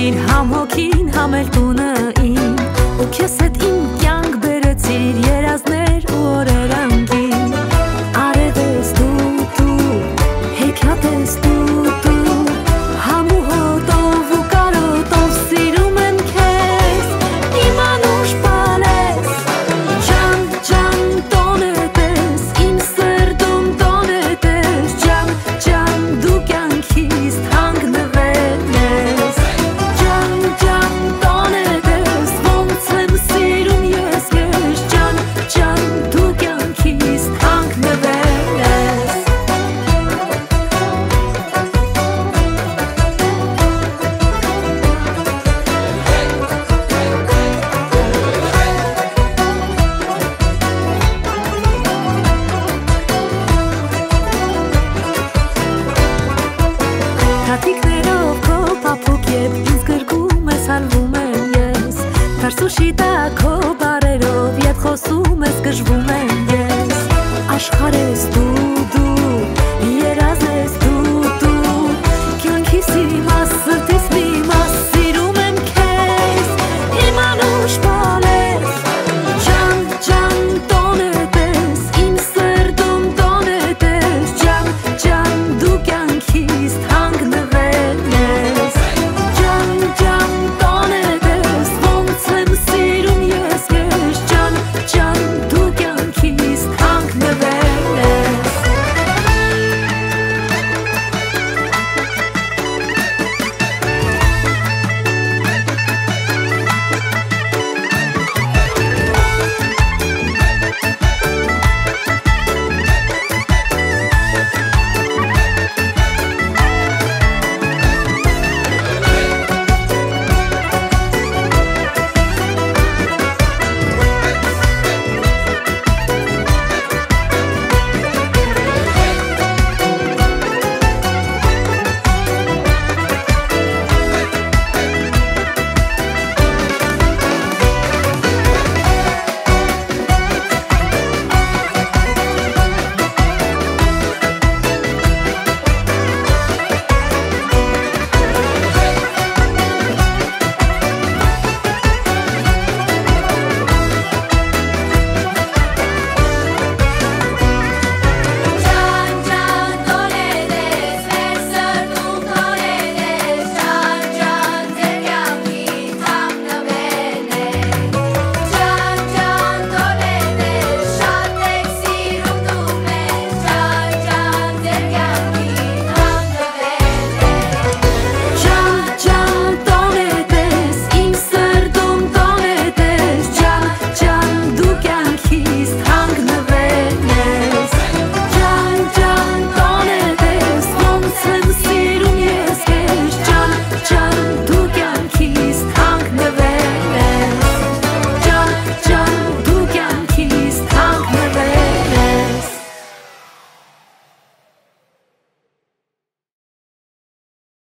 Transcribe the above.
Իր համ հոգին, համ էլ տունը իմ ու քեզ հետ իմ կյանք բերեցիր երազներ ու օրեր անգին Արևես դու հեքիաթ ես դու համ ու հոտով ու կարոտով սիրում եմ քեզ իմ անուշ բալես ջան ջան տոնետ ես իմ սրտում տոնետ ես ջան ջան դու կյանքիս հանգնվել ես ջան ջան տոնետ ես ոնց եմ սիրում ես քեզ ջան ջան դու կյանքիս հանգնվել ես Թաթիկներով քո փափուկ երբ ինձ գրկում ես հալվում եմ ես Թարսուշի տակ